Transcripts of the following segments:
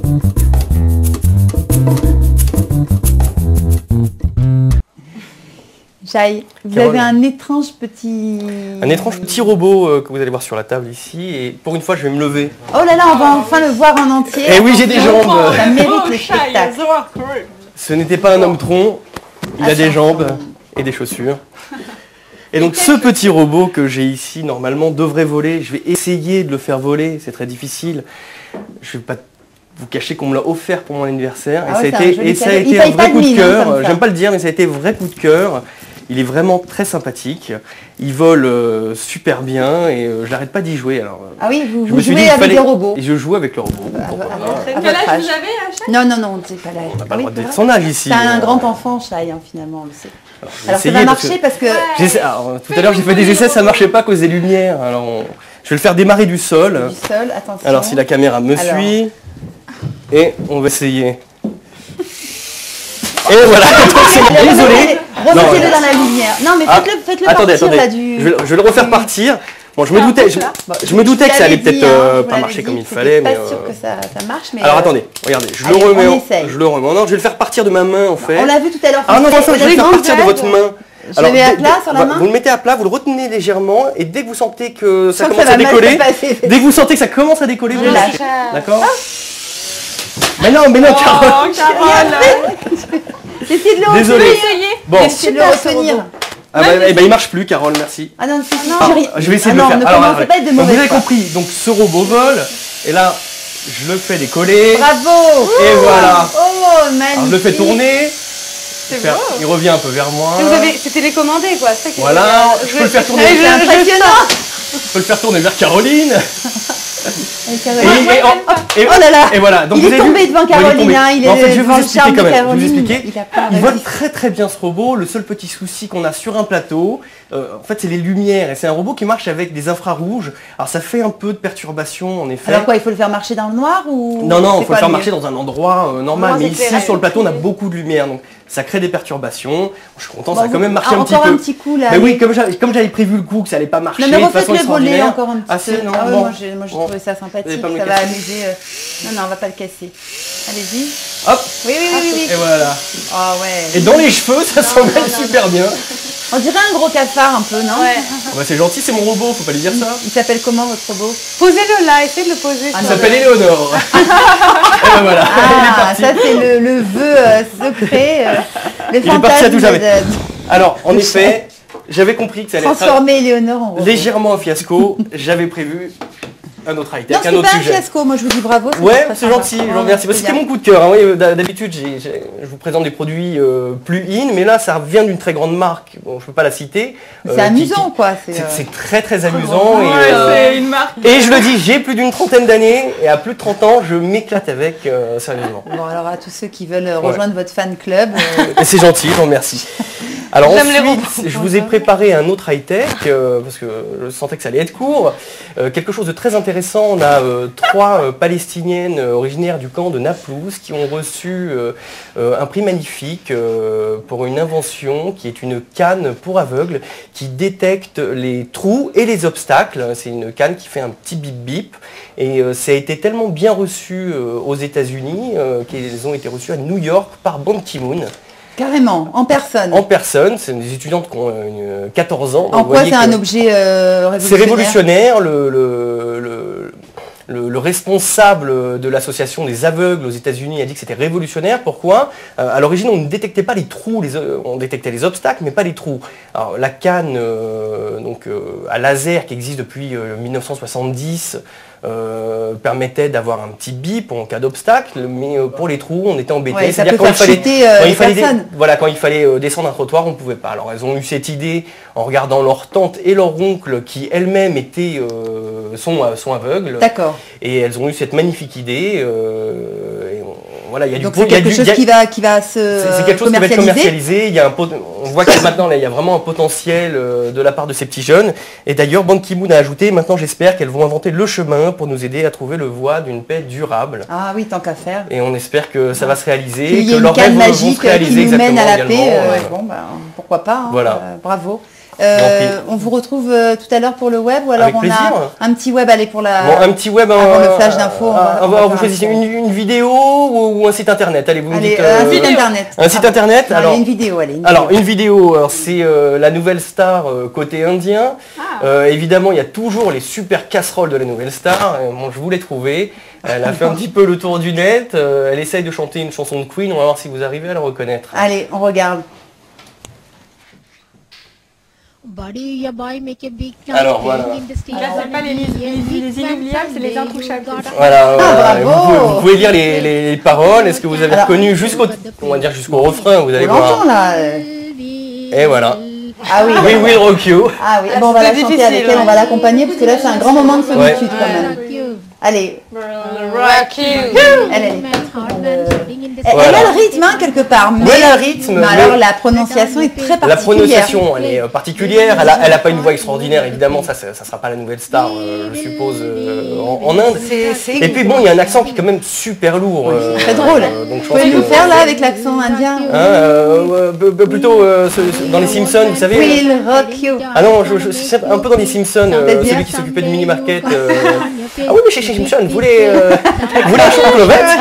Jai, vous avez un étrange petit... Un étrange petit robot que vous allez voir sur la table ici. Et pour une fois, je vais me lever. Oh là là, on va enfin le voir en entier. Eh oui, j'ai des jambes. Ça mérite le spectacle. Ce n'était pas un homme tronc. Il a des jambes et des chaussures. Et donc ce petit robot que j'ai ici, normalement, devrait voler. Je vais essayer de le faire voler. C'est très difficile. Je ne vais pas vous cacher qu'on me l'a offert pour mon anniversaire. Ah et ça a été un vrai coup de cœur. J'aime pas le dire, mais ça a été un vrai coup de cœur. Il est vraiment très sympathique, il vole super bien et j'arrête pas d'y jouer. Alors, ah oui, vous jouez avec des robots. Et je joue avec le robot. Quel âge vous avez, Chai? Non, on ne sait pas l'âge. On n'a pas le droit de dire son âge ici. C'est un grand enfant, Chai, finalement, on le sait. Alors ça va marcher parce que... tout à l'heure j'ai fait des essais, ça ne marchait pas à cause des lumières. Alors, je vais le faire démarrer du sol. Du sol, attention. Alors si la caméra me suit, et on va essayer. Et voilà, désolé. Remettez-le dans la lumière. Non, mais faites-le partir là du... Je vais le refaire partir. Bon, je me doutais que ça allait peut-être pas marcher comme il fallait. Je suis pas sûre que ça marche, mais... Alors attendez, regardez, je le remets. Non, je vais le faire partir de ma main en fait. On l'a vu tout à l'heure. Ah non, je vais le faire partir de votre main. Je le mets à plat sur la main. Vous le mettez à plat, vous le retenez légèrement et dès que vous sentez que ça commence à décoller, vous le lâchez. D'accord ? Mais non, Carole. Essayez de le Désolé. Bon, essayez de le retenir. Il marche plus, Carole, merci. Ah non, je vais essayer de le faire. Alors, vous avez compris, donc ce robot vole, et là, je le fais décoller. Bravo. Et voilà. Oh, magnifique. Alors, je le fais tourner. Il revient un peu vers moi. C'est télécommandé, quoi. Voilà, je peux le faire tourner. C'est impressionnant. Je peux le faire tourner vers Caroline. Oh là là. Et voilà. Donc il est tombé devant Caroline, il est devant le charme de Caroline. Il vole très très bien ce robot. Le seul petit souci qu'on a sur un plateau, en fait, c'est les lumières. Et c'est un robot qui marche avec des infrarouges. Alors ça fait un peu de perturbation en effet. Alors quoi, il faut le faire marcher dans le noir ou... Non, il faut le faire marcher dans un endroit normal. Mais ici, sur le plateau, on a beaucoup de lumière. Donc ça crée des perturbations. Je suis content, ça a quand même marché un petit peu. Encore un petit coup là. Mais oui, comme j'avais prévu le coup, que ça allait pas marcher. Non, mais refaites-le voler encore un petit peu. Non, moi j'ai trouvé ça sympathique, ça va amuser. Non, on va pas le casser. Allez-y. Hop. Oui. Et voilà. Ah ouais. Et dans les cheveux, ça s'en mêle super bien. On dirait un gros cafard un peu, non? Ouais. C'est gentil, c'est mon robot, faut pas lui dire ça. Il s'appelle comment votre robot? Posez-le là, essayez de le poser. Il s'appelle Éléonore. Et ben voilà, il est parti. Ça c'est le vœu secret, le fantasme. Il est parti à tout jamais. Alors, en effet, j'avais compris que ça allait transformer Éléonore en robot. Légèrement un fiasco. J'avais prévu un autre high-tech, un autre sujet. C'est pas un fiasco, moi je vous dis bravo. Ouais, c'est gentil, je vous remercie. C'était mon coup de cœur. Oui, d'habitude, je vous présente des produits plus in, mais là, ça vient d'une très grande marque. Bon, je peux pas la citer. C'est amusant, quoi. C'est très très amusant. C'est une marque. Et je le dis, j'ai plus d'une trentaine d'années et à plus de 30 ans, je m'éclate avec, sérieusement. Bon, alors à tous ceux qui veulent rejoindre votre fan club. C'est gentil, je vous remercie. Alors ensuite, je vous ai préparé un autre high-tech, parce que je sentais que ça allait être court. Quelque chose de très intéressant, on a 3 Palestiniennes originaires du camp de Naplouse qui ont reçu un prix magnifique pour une invention qui est une canne pour aveugles qui détecte les trous et les obstacles. C'est une canne qui fait un petit bip-bip et ça a été tellement bien reçu aux États-Unis qu'elles ont été reçues à New York par Ban Ki-moon. Carrément, en personne. En personne, c'est des étudiantes qui ont 14 ans. En quoi c'est un objet révolutionnaire? C'est révolutionnaire. Le responsable de l'association des aveugles aux États-Unis a dit que c'était révolutionnaire. Pourquoi? À l'origine, on ne détectait pas les trous, on détectait les obstacles, mais pas les trous. Alors, la canne à laser qui existe depuis 1970 permettait d'avoir un petit bip en cas d'obstacle, mais pour les trous, on était embêté. Ouais, c'est-à-dire quand il fallait descendre un trottoir, on ne pouvait pas. Alors elles ont eu cette idée en regardant leur tante et leur oncle qui elles-mêmes sont aveugles. D'accord. Et elles ont eu cette magnifique idée. Voilà, il y a donc c'est quelque chose qui va se quelque chose qui va être commercialisé. On voit que maintenant il y a vraiment un potentiel de la part de ces petits jeunes. Et d'ailleurs, Ban Ki-moon a ajouté, maintenant j'espère qu'elles vont inventer le chemin pour nous aider à trouver le voie d'une paix durable. Ah oui, tant qu'à faire. Et on espère que ça va se réaliser, qu'il y ait que une leurs canne rêves vont magique se réaliser qui nous mène à la également. paix. Bon, pourquoi pas. Voilà. Bravo. On vous retrouve tout à l'heure pour le web ou alors Avec on plaisir. a un petit web, allez pour la... Bon, un petit web, avant le flash d'infos. Vous choisissez une vidéo ou un site internet. Allez, vous me dites. Un site internet. Un site internet. Non, alors, une vidéo, allez. Une vidéo, c'est la nouvelle star côté indien. Évidemment, il y a toujours les super casseroles de la nouvelle star. Bon, je vous l'ai trouvée. Elle a fait un petit peu le tour du net. Elle essaye de chanter une chanson de Queen. On va voir si vous arrivez à la reconnaître. Allez, on regarde. Alors voilà. C'est pas les inoubliables, c'est les intouchables. Voilà, bravo. vous pouvez lire les paroles. Est-ce que vous avez reconnu jusqu'au refrain, vous allez On voir. l'entend là. Et voilà. Ah oui. We will rock you. Ah oui. Bon, on va la chanter avec elle, on va l'accompagner parce que là c'est un grand moment de solitude quand même. Allez. Rock you. Elle a le rythme hein, quelque part. Mais, elle a le rythme. mais alors la prononciation est très particulière. La prononciation, elle est particulière. Elle a pas une voix extraordinaire, évidemment. Ça sera pas la nouvelle star, je suppose, en Inde. Et puis bon, il y a un accent qui est quand même super lourd. Très drôle. Vous pouvez nous faire là avec l'accent indien plutôt dans les Simpsons, vous savez. Will rock you. Ah non, c'est un peu dans les Simpsons, celui qui s'occupait de Mini Market. Ah oui, mais chez Simpson, vous voulez un chocolat.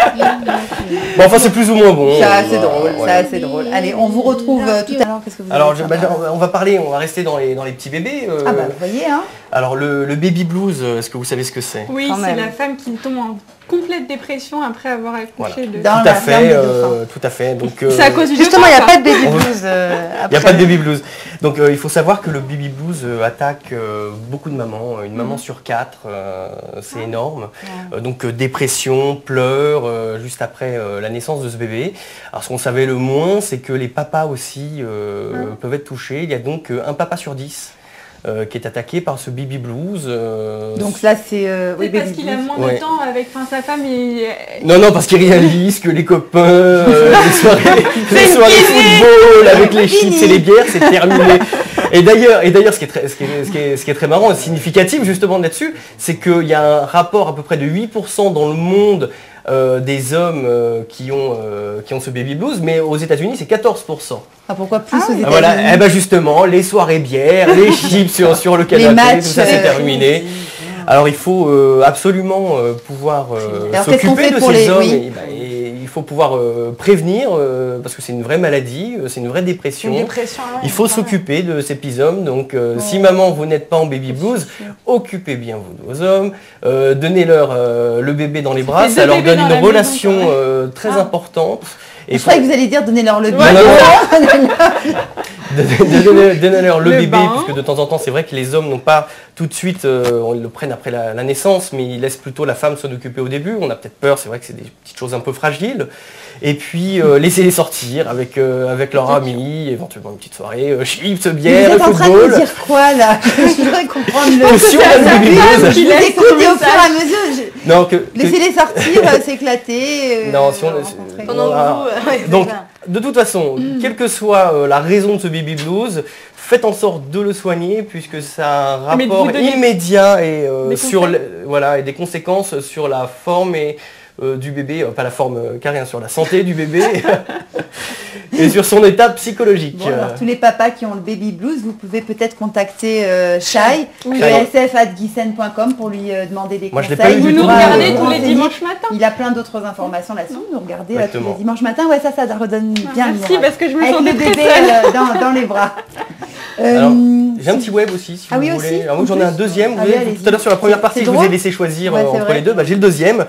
Bon, enfin, c'est plus ou moins bon. C'est assez drôle, c'est assez drôle. Allez, on vous retrouve tout à l'heure. Qu'est-ce que vous Alors, on va rester dans les petits bébés. Ah bah, vous voyez, hein. Alors, le baby blues, est-ce que vous savez ce que c'est? Oui, c'est la femme qui tombe en complète dépression après avoir accouché de... Tout à fait, tout à fait. Donc, c'est à cause du justement, il n'y a pas de baby blues. Il n'y a pas de baby blues. Donc, il faut savoir que le baby blues attaque beaucoup de mamans, une maman sur 4, c'est énorme. Donc, dépression, pleurs, juste après la naissance de ce bébé. Alors, ce qu'on savait le moins, c'est que les papas aussi peuvent être touchés. Il y a donc un papa sur 10. Qui est attaqué par ce baby blues. Donc là c'est... oui, parce qu'il a moins de temps avec sa femme et... Non, parce qu'il réalise que les copains, les soirées football avec les chips et les bières, c'est terminé. Et d'ailleurs, ce qui est très marrant et significatif justement là-dessus, c'est qu'il y a un rapport à peu près de 8% dans le monde des hommes qui ont ce baby blues, mais aux États-Unis c'est 14%. Ah, pourquoi plus aux États-Unis? Voilà, justement, les soirées bières, les chips sur le canapé, matchs, tout ça c'est terminé. Alors il faut absolument pouvoir s'occuper de ces hommes. Et il faut pouvoir prévenir, parce que c'est une vraie maladie, c'est une vraie dépression. Il faut s'occuper de ces petits hommes. Donc si maman, vous n'êtes pas en baby blues, occupez bien vos hommes, donnez-leur le bébé dans les bras, ça leur donne une relation très importante. Et je croyais que vous alliez dire donnez-leur le bébé. Donnez-leur le bébé, puisque de temps en temps, c'est vrai que les hommes n'ont pas tout de suite, on le prenne après la naissance, mais ils laissent plutôt la femme s'en occuper au début. On a peut-être peur, c'est vrai que c'est des petites choses un peu fragiles. Et puis, laissez-les sortir avec leurs amis, éventuellement une petite soirée, chips, bière, football. Vous êtes en train de dire quoi, là? Je voudrais comprendre le... Je vous écoute et au fur et à mesure, laissez-les sortir, s'éclater. Non, si donc, de toute façon, quelle que soit la raison de ce baby blues, faites en sorte de le soigner puisque ça a un rapport immédiat et et des conséquences sur la forme du bébé, pas la forme carrée, sur la santé du bébé et sur son état psychologique. Bon, alors, tous les papas qui ont le baby blues, vous pouvez peut-être contacter Shai, sf@guisen.com pour lui demander des conseils. Vous nous regardez tous les dimanches matins. Il a plein d'autres informations là-dessus. Nous regardez tous les dimanches matins. Ouais, ça redonne bien. Merci, parce que je me sentais très bébé dans les bras. Alors, j'ai un petit web aussi, si vous voulez. Alors, moi, j'en ai un deuxième. Tout à l'heure, sur la première partie, je vous ai laissé choisir entre les deux. J'ai le deuxième.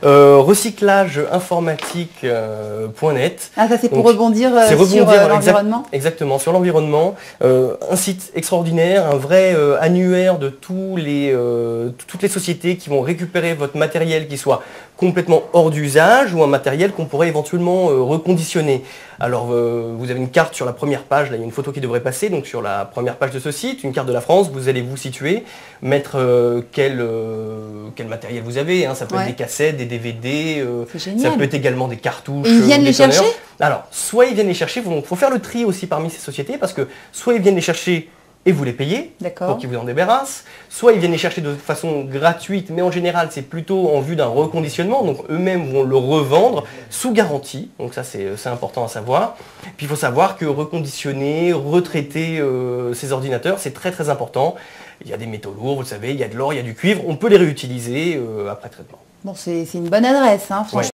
Recyclageinformatique.net. Ah, ça, c'est pour rebondir sur l'environnement. Exactement, sur l'environnement. Un site extraordinaire, un vrai annuaire de toutes les sociétés qui vont récupérer votre matériel qui soit complètement hors d'usage ou un matériel qu'on pourrait éventuellement reconditionner. Alors vous avez une carte sur la première page, là il y a une photo qui devrait passer, donc sur la première page de ce site, une carte de la France, vous allez vous situer, mettre quel matériel vous avez, ça peut être des cassettes, des DVD, ça peut être également des cartouches. Et ils viennent les chercher ? Alors, soit ils viennent les chercher, il faut faire le tri aussi parmi ces sociétés, parce que soit ils viennent les chercher et vous les payez pour qu'ils vous en débarrassent. Soit ils viennent les chercher de façon gratuite, mais en général c'est plutôt en vue d'un reconditionnement, donc eux-mêmes vont le revendre sous garantie, donc ça c'est important à savoir. Puis il faut savoir que reconditionner, retraiter ces ordinateurs, c'est très très important. Il y a des métaux lourds, vous le savez, il y a de l'or, il y a du cuivre, on peut les réutiliser après traitement. Bon, c'est une bonne adresse, hein, franchement.